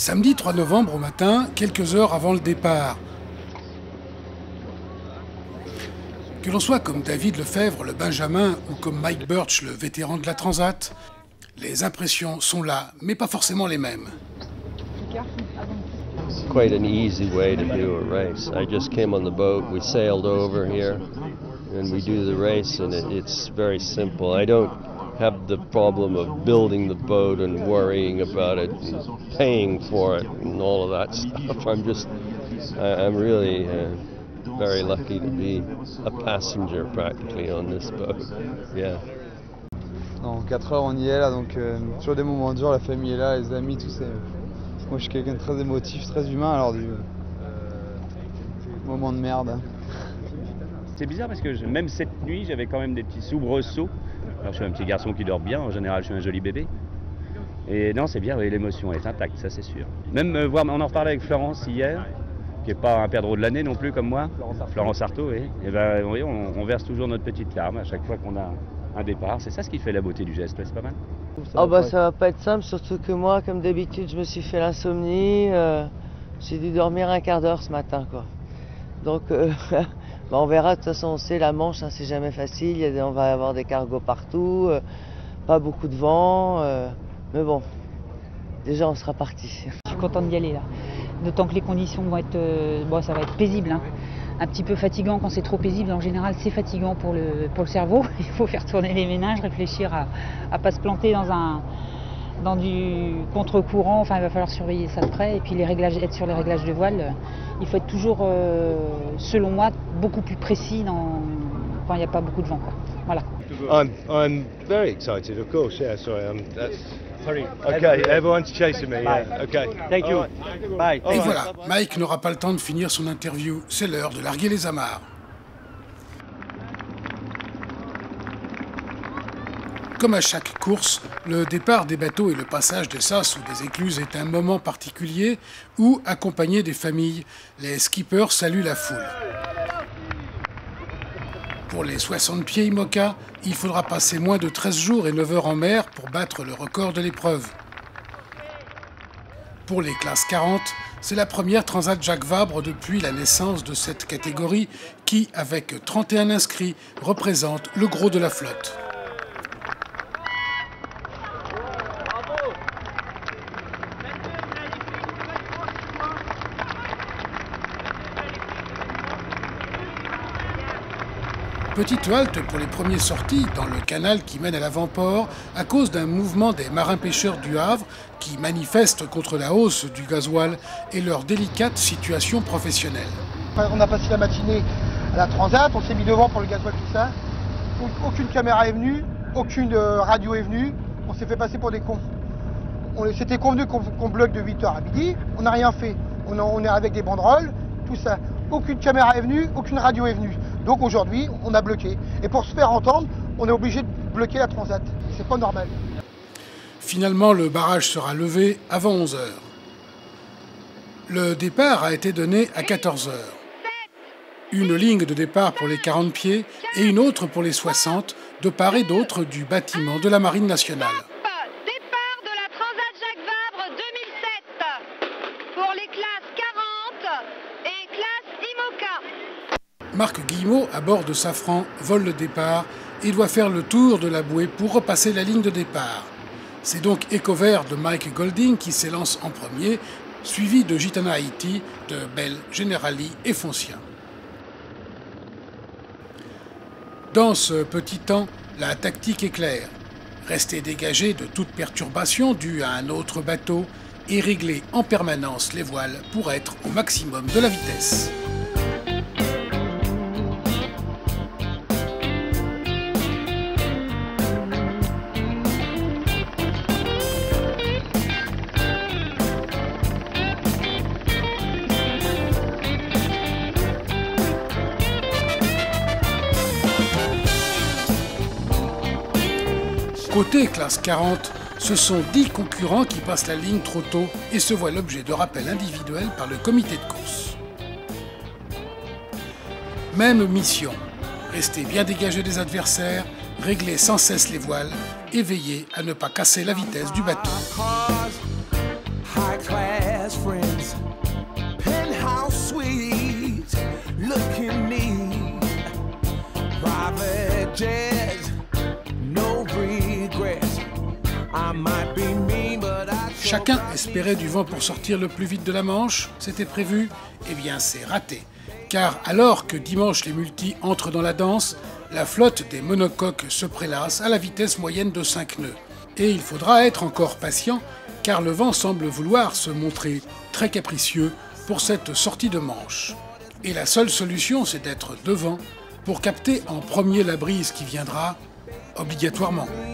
Samedi 3 novembre au matin, quelques heures avant le départ. Que l'on soit comme David Lefebvre, le Benjamin, ou comme Mike Birch, le vétéran de la Transat, les impressions sont là, mais pas forcément les mêmes. It's quite an easy way to do a race. I just came on the boat, we sailed over here, and we do the race, and it's very simple. I don't have the problem of building the boat and worrying about it and paying for it and all of that stuff. I'm really very lucky to be a passenger practically on this boat. Yeah. En 4 heures on y est là, donc toujours des moments durs, la famille est là, les amis, tout ça. Moi je suis quelqu'un de très émotif, très humain, alors du moment de merde. C'est bizarre parce que même cette nuit j'avais quand même des petits soubresauts. Alors je suis un petit garçon qui dort bien, en général je suis un joli bébé. Et non c'est bien, oui, l'émotion est intacte, ça c'est sûr. Même voir, on en reparlait avec Florence hier, qui n'est pas un perdreau de l'année non plus comme moi, Florence Artaud, oui. Et ben, oui, on verse toujours notre petite larme à chaque fois qu'on a un départ. C'est ça ce qui fait la beauté du geste, ouais, c'est pas mal. Oh bah ça va pas être simple, surtout que moi, comme d'habitude, je me suis fait l'insomnie. J'ai dû dormir un quart d'heure ce matin, quoi. Donc bah on verra, de toute façon on sait, la Manche, hein, c'est jamais facile, on va avoir des cargos partout, pas beaucoup de vent, mais bon, déjà on sera parti. Je suis contente d'y aller là, d'autant que les conditions vont être, ça va être paisible, hein. Un petit peu fatigant quand c'est trop paisible, en général c'est fatigant pour le cerveau, il faut faire tourner les méninges, réfléchir à pas se planter dans du contre-courant, enfin il va falloir surveiller ça de près, et puis être sur les réglages de voile, il faut être toujours, selon moi, beaucoup plus précis quand il n'y a pas beaucoup de vent, quoi. Voilà. I'm very excited, of course, yeah, sorry, sorry. Okay, everyone's chasing me, yeah, okay. Thank you. Bye. Et voilà, Mike n'aura pas le temps de finir son interview, c'est l'heure de larguer les amarres. Comme à chaque course, le départ des bateaux et le passage des sas ou des écluses est un moment particulier où, accompagnés des familles, les skippers saluent la foule. Pour les 60 pieds IMOCA, il faudra passer moins de 13 jours et 9 heures en mer pour battre le record de l'épreuve. Pour les classes 40, c'est la première Transat Jacques Vabre depuis la naissance de cette catégorie qui, avec 31 inscrits, représente le gros de la flotte. Petite halte pour les premiers sorties dans le canal qui mène à l'avant-port à cause d'un mouvement des marins-pêcheurs du Havre qui manifestent contre la hausse du gasoil et leur délicate situation professionnelle. On a passé la matinée à la Transat, on s'est mis devant pour le gasoil, tout ça. Aucune caméra est venue, aucune radio est venue, on s'est fait passer pour des cons. C'était convenu qu'on bloque de 8h à midi, on n'a rien fait. On est avec des banderoles, tout ça. Aucune caméra est venue, aucune radio est venue. Donc aujourd'hui, on a bloqué. Et pour se faire entendre, on est obligé de bloquer la Transat. C'est pas normal. Finalement, le barrage sera levé avant 11h. Le départ a été donné à 14h. Une ligne de départ pour les 40 pieds et une autre pour les 60, de part et d'autre du bâtiment de la Marine nationale. Départ de la Transat Jacques Vabre 2007 pour les classes 40 et classes IMOCA. Marc Guillemot, à bord de Safran, vole le départ et doit faire le tour de la bouée pour repasser la ligne de départ. C'est donc Ecovert de Mike Golding qui s'élance en premier, suivi de Gitana Haiti, de Bell, Generali et Foncien. Dans ce petit temps, la tactique est claire. Rester dégagé de toute perturbation due à un autre bateau et régler en permanence les voiles pour être au maximum de la vitesse. Côté classe 40, ce sont 10 concurrents qui passent la ligne trop tôt et se voient l'objet de rappels individuels par le comité de course. Même mission, rester bien dégagé des adversaires, régler sans cesse les voiles et veiller à ne pas casser la vitesse du bateau. looking neat. Private jets, no regrets. I might be mean, but I Chacun espérait du vent pour sortir le plus vite de la Manche, c'était prévu, eh bien c'est raté. Car alors que dimanche les multis entrent dans la danse, la flotte des monocoques se prélasse à la vitesse moyenne de 5 nœuds. Et il faudra être encore patient, car le vent semble vouloir se montrer très capricieux pour cette sortie de Manche. Et la seule solution, c'est d'être devant pour capter en premier la brise qui viendra obligatoirement.